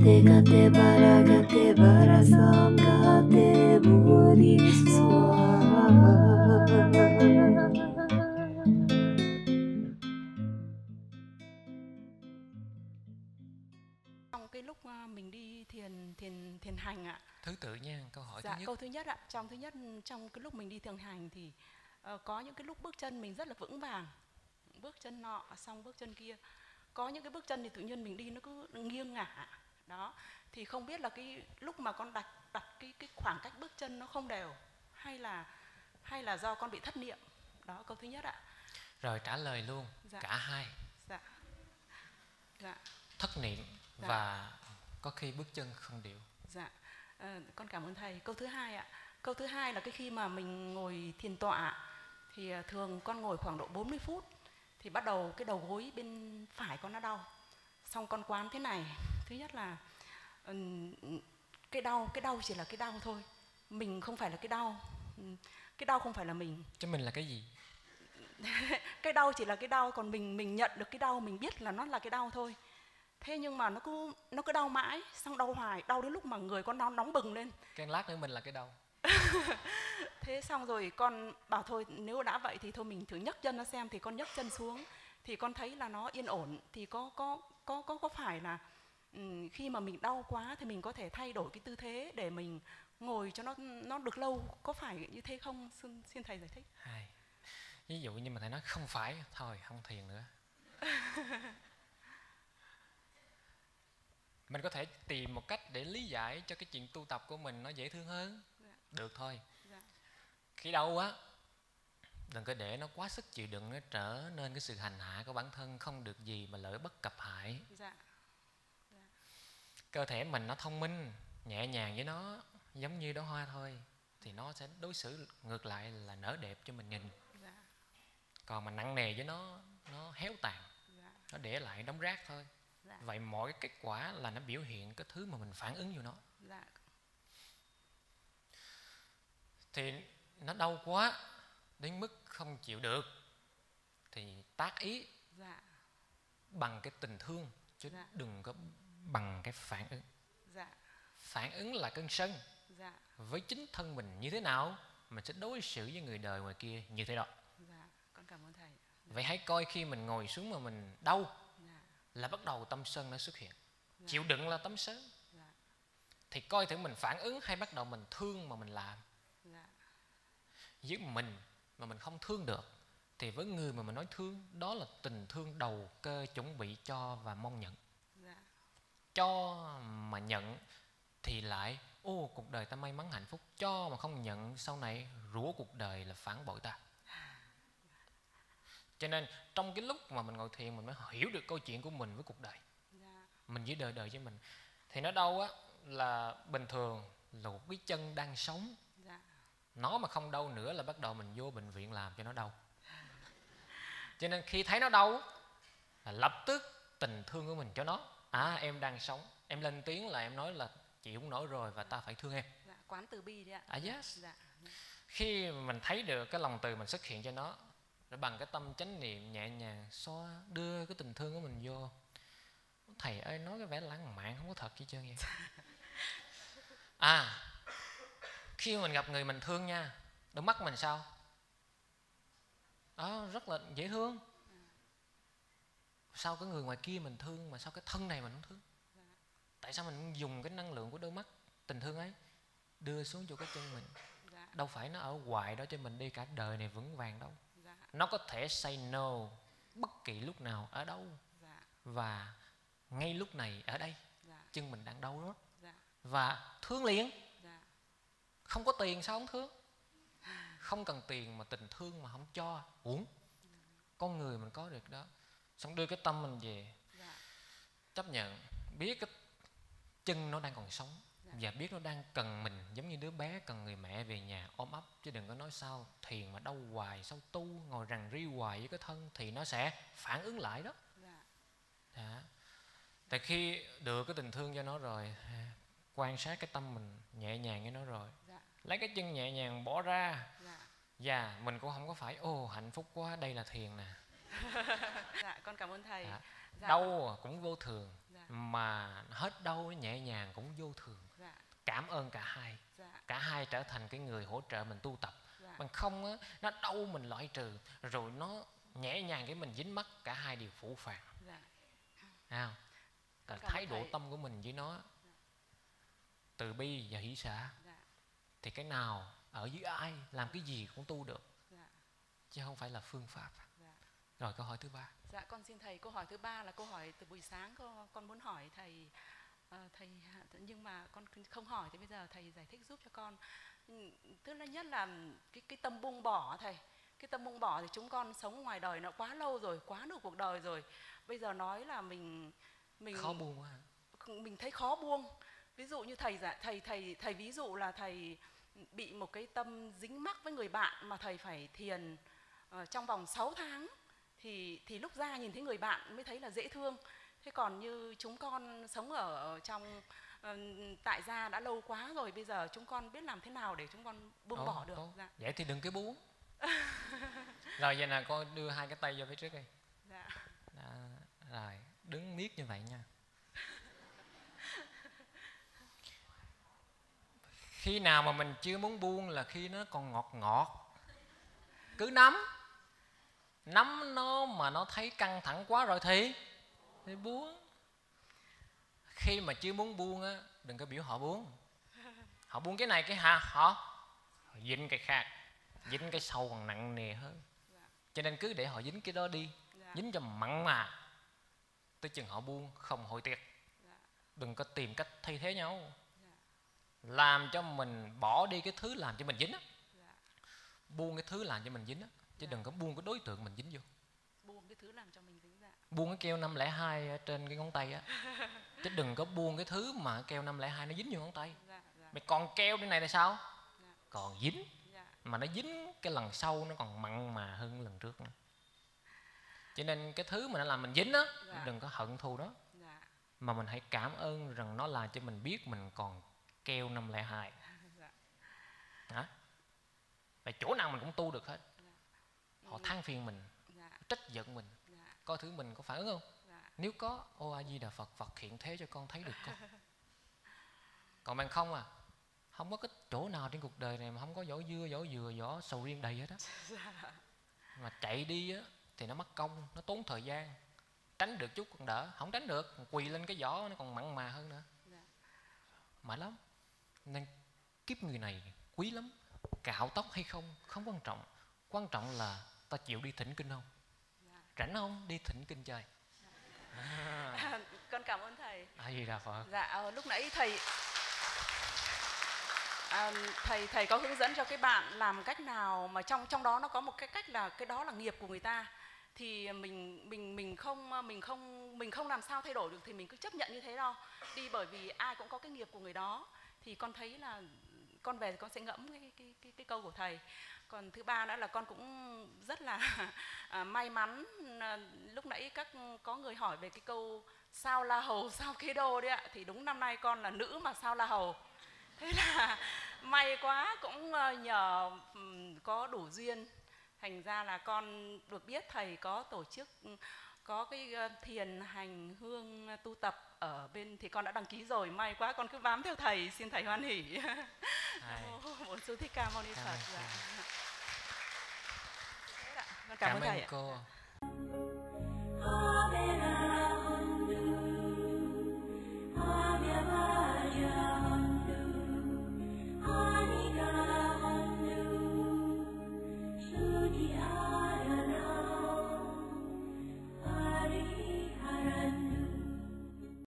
gate bara sam gate budi Trong cái lúc mình đi thiền hành ạ. Thứ tự nha, câu hỏi thứ nhất. Câu thứ nhất ạ. Trong cái lúc mình đi thiền hành thì có những cái lúc bước chân mình rất là vững vàng, bước chân nọ xong bước chân kia. Có những cái bước chân thì tự nhiên mình đi nó cứ nghiêng ngả. Đó. Thì không biết là cái lúc mà con đặt cái khoảng cách bước chân nó không đều hay là do con bị thất niệm. Đó, câu thứ nhất ạ. Rồi trả lời luôn. Dạ. Cả hai. Dạ. Dạ. Thất niệm Dạ. và có khi bước chân không đều. Dạ. Con cảm ơn thầy. Câu thứ hai ạ. Câu thứ hai là cái khi mà mình ngồi thiền tọa thì thường con ngồi khoảng độ 40 phút thì bắt đầu cái đầu gối bên phải con nó đau. Xong con quán thế này. Thứ nhất là cái đau chỉ là cái đau thôi. Mình không phải là cái đau. Cái đau không phải là mình. Chứ mình là cái gì? Cái đau chỉ là cái đau, còn mình nhận được cái đau, mình biết là nó là cái đau thôi. Thế nhưng mà nó cứ đau mãi, xong đau hoài, đau đến lúc mà người con nóng bừng lên. Cái lát nữa mình là cái đau. Thế xong rồi con bảo thôi nếu đã vậy thì thôi mình thử nhấc chân nó xem, thì con nhấc chân xuống thì con thấy là nó yên ổn. Thì có phải là khi mà mình đau quá thì mình có thể thay đổi cái tư thế để mình ngồi cho nó được lâu, có phải như thế không? Xin thầy giải thích. Ví dụ như mà thầy nói không phải, thôi không thiền nữa. Mình có thể tìm một cách để lý giải cho cái chuyện tu tập của mình nó dễ thương hơn. Dạ. Được thôi. Dạ. Khi đau á, đừng có để nó quá sức chịu đựng, nó trở nên cái sự hành hạ của bản thân, không được gì mà lợi bất cập hại. Dạ. Dạ. Cơ thể mình nó thông minh, nhẹ nhàng với nó, giống như đóa hoa thôi, thì nó sẽ đối xử ngược lại là nở đẹp cho mình nhìn. Dạ. Còn mà nặng nề với nó héo tàn. Dạ. Nó để lại đống rác thôi. Dạ. Vậy mọi kết quả là nó biểu hiện cái thứ mà mình phản ứng vô nó. Dạ. Thì nó đau quá đến mức không chịu được thì tác ý. Dạ. Bằng cái tình thương, chứ dạ. đừng có bằng cái phản ứng. Dạ. Phản ứng là cơn sân. Dạ. Với chính thân mình như thế nào, mình sẽ đối xử với người đời ngoài kia như thế đó. Dạ. Con cảm ơn thầy. Dạ. Vậy hãy coi khi mình ngồi xuống mà mình đau, dạ. là bắt đầu tâm sân nó xuất hiện. Dạ. Chịu đựng là tâm sân. Dạ. Thì coi thử mình phản ứng hay bắt đầu mình thương mà mình làm. Dạ. Với mình mà mình không thương được, thì với người mà mình nói thương, đó là tình thương đầu cơ chuẩn bị cho và mong nhận. Dạ. Cho mà nhận thì lại cuộc đời ta may mắn hạnh phúc. Cho mà không nhận, sau này rủa cuộc đời là phản bội ta. Cho nên trong cái lúc mà mình ngồi thiền, mình mới hiểu được câu chuyện của mình với cuộc đời. Dạ. Mình với đời với mình. Thì nó đau á, là bình thường, là một cái chân đang sống. Dạ. Nó mà không đau nữa là bắt đầu mình vô bệnh viện làm cho nó đau. Cho nên khi thấy nó đau là lập tức tình thương của mình cho nó. Em đang sống, em lên tiếng là em nói là chịu không nổi rồi và ta phải thương em. Dạ. Quán từ bi đi ạ. Yes. Dạ. Khi mình thấy được cái lòng từ mình xuất hiện cho nó, rồi bằng cái tâm chánh niệm nhẹ nhàng xoa, đưa cái tình thương của mình vô. Thầy ơi, nói cái vẻ lãng mạn không có thật gì trơn vậy. Khi mình gặp người mình thương nha, đôi mắt mình sao? Rất là dễ thương. Sao cái người ngoài kia mình thương mà sao cái thân này mình không thương? Tại sao mình dùng cái năng lượng của đôi mắt tình thương ấy đưa xuống cho cái chân mình? Đâu phải nó ở hoài đó cho mình đi cả đời này vững vàng đâu. Nó có thể say no bất kỳ lúc nào ở đâu. Và ngay lúc này ở đây, chân mình đang đau đó. Và thương liền. Không có tiền sao không thương? Không cần tiền mà tình thương mà không cho, uổng. Con người mình có được đó. Xong đưa cái tâm mình về. Chấp nhận, biết cái chân nó đang còn sống. Và biết nó đang cần mình, giống như đứa bé cần người mẹ về nhà ôm ấp. Chứ đừng có nói sao thiền mà đau hoài, sao tu ngồi rằn ri hoài với cái thân thì nó sẽ phản ứng lại đó. Tại khi được cái tình thương cho nó rồi, quan sát cái tâm mình nhẹ nhàng với nó rồi, lấy cái chân nhẹ nhàng bỏ ra. Và mình cũng không có phải hạnh phúc quá, đây là thiền nè. Dạ, con cảm ơn thầy. Đau cũng vô thường. mà hết đâu nó nhẹ nhàng cũng vô thường. Cảm ơn cả hai. Cả hai trở thành cái người hỗ trợ mình tu tập. Bằng không á, nó đâu mình loại trừ, rồi nó nhẹ nhàng cái mình dính mắc, cả hai đều phủ phàng. Thấy không? Thái độ tâm của mình với nó từ bi và hỷ xả, thì cái nào ở dưới ai làm cái gì cũng tu được, chứ không phải là phương pháp. Rồi câu hỏi thứ ba. Dạ, con xin thầy, câu hỏi thứ ba là câu hỏi từ buổi sáng con muốn hỏi thầy. Thầy nhưng mà con không hỏi thì bây giờ thầy giải thích giúp cho con. Thứ nhất là cái tâm buông bỏ thầy. Cái tâm buông bỏ thì chúng con sống ngoài đời nó quá lâu rồi, quá nửa cuộc đời rồi. Bây giờ nói là mình khó buông quá. Mình thấy khó buông. Ví dụ như thầy ví dụ là thầy bị một cái tâm dính mắc với người bạn mà thầy phải thiền trong vòng 6 tháng thì lúc ra nhìn thấy người bạn mới thấy là dễ thương. Thế còn như chúng con sống ở trong tại gia đã lâu quá rồi, bây giờ chúng con biết làm thế nào để chúng con buông bỏ được. Dạ. Vậy thì đừng cái buông. Rồi vậy nè, con đưa hai cái tay vô phía trước đi. Dạ. Rồi đứng miết như vậy nha. Khi nào mà mình chưa muốn buông là khi nó còn ngọt ngọt. Cứ nắm nó mà nó thấy căng thẳng quá rồi thì buông. Khi mà chưa muốn buông á, đừng có biểu họ buông. Họ buông cái này cái họ dính cái khác, dính cái sâu còn nặng nề hơn. Cho nên cứ để họ dính cái đó đi, dính cho mặn mà, tới chừng họ buông không hối tiếc. Đừng có tìm cách thay thế nhau, làm cho mình bỏ đi cái thứ làm cho mình dính á, buông cái thứ làm cho mình dính á, chứ đừng có buông cái đối tượng mình dính vô. Buông cái thứ làm cho mình dính. Buông cái keo 502 ở trên cái ngón tay á, chứ đừng có buông cái thứ mà keo 502 nó dính vô ngón tay. Mày còn keo bên này là sao? Còn dính, mà nó dính cái lần sau nó còn mặn mà hơn lần trước nữa. Cho nên cái thứ mà nó làm mình dính á, đừng có hận thù đó, mà mình hãy cảm ơn rằng nó làm cho mình biết mình còn keo 502. Và chỗ nào mình cũng tu được hết. Họ than phiền mình, trách giận mình, coi thử mình có phản ứng không. Nếu có, ô A Di Đà Phật, Phật hiện thế cho con thấy được con. Còn bằng không không có cái chỗ nào trên cuộc đời này mà không có vỏ dưa, vỏ dừa, vỏ sầu riêng đầy hết á. Mà chạy đi á thì nó mất công, nó tốn thời gian. Tránh được chút còn đỡ, không tránh được quỳ lên cái vỏ nó còn mặn mà hơn nữa. Mệt lắm. Nên kiếp người này quý lắm. Cạo tóc hay không quan trọng, quan trọng là ta chịu đi thỉnh kinh không. Rảnh không đi thỉnh kinh chơi. Con cảm ơn thầy. A Di Đà Phật. Dạ, lúc nãy thầy có hướng dẫn cho cái bạn làm cách nào mà trong đó nó có một cái cách là cái đó là nghiệp của người ta, thì mình không làm sao thay đổi được, thì mình cứ chấp nhận như thế đâu đi, bởi vì ai cũng có cái nghiệp của người đó. Thì con thấy là con về thì con sẽ ngẫm cái câu của thầy. Còn thứ ba nữa là con cũng rất là may mắn, lúc nãy có người hỏi về cái câu sao La Hầu sao Kế Đô đấy ạ, thì đúng năm nay con là nữ mà sao La Hầu. Thế là may quá, cũng nhờ có đủ duyên, thành ra là con được biết thầy có tổ chức có cái thiền hành hương tu tập ở bên, thì con đã đăng ký rồi, may quá con cứ bám theo thầy, xin thầy hoan hỷ. Bổn Sư Thích Ca Mâu Ni Phật. Con cảm ơn thầy ạ. Cô.